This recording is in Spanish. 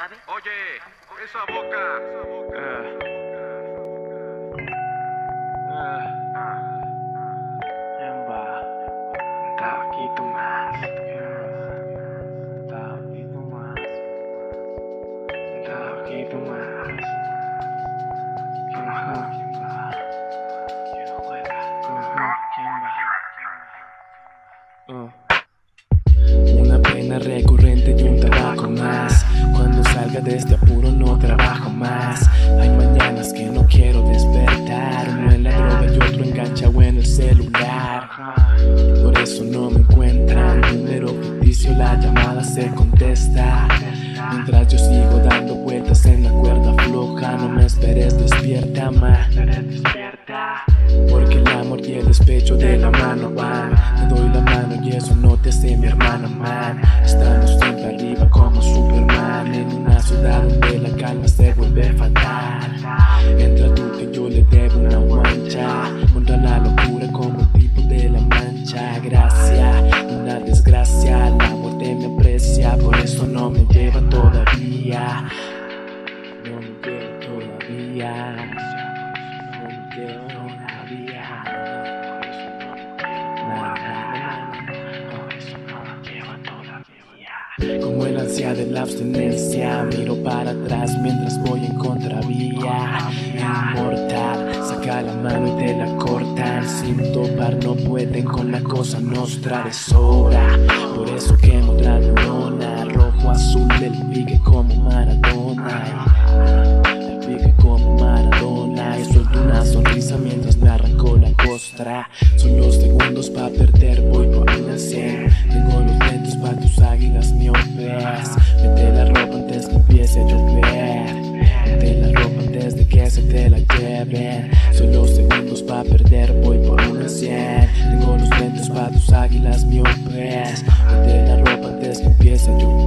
sabe? Oye, esa boca. Hemba, un taquito más. Un taquito más. Un taquito más. ¿Quién va? ¿Quién juega? ¿Quién va? Una pena recurrente y un tabaco más. Cuando salga de este apuro no trabajo más. Hay mañanas que no quiero despertar. Uno en la droga y otro enganchado en el celular. Por eso no me encuentran. Número ficticio, la llamada se contesta. Mientras yo sigo dando vueltas en la cuerda floja. No me esperes, despierta, ma. Porque el amor y el despecho de la mano van. Te doy la mano y eso no te hace mi hermano, man. Estamos siempre arriba como Superman. En una ciudad donde la calma se vuelve fatal. Entra tú que yo le debo una guancha. Contra la locura como el tipo de la mancha. Gracia, una desgracia. La muerte me aprecia, por eso no me lleva todavía. No me lleva todavía. No me lleva todavía. Como el ansia de la abstinencia, miro para atrás mientras voy en contravía. Inmortal, saca la mano y te la cortan. Sin topar no pueden con la cosa nostra de sobra. Por eso quemo otra neurona. Rojo, azul, el pique como Maradona. El pique como Maradona. Y suelto una sonrisa mientras me arranco la costra. Son los segundos pa' perder, voy por una 100. Tengo los lentes pa' tus águilas miopes. Mete la ropa antes que empiece a llover. Mete la ropa antes de que se te la lleven. Son los segundos pa' perder, voy por una 100. Tengo los lentes pa' tus águilas miopes. Mete la ropa antes que empiece a llover.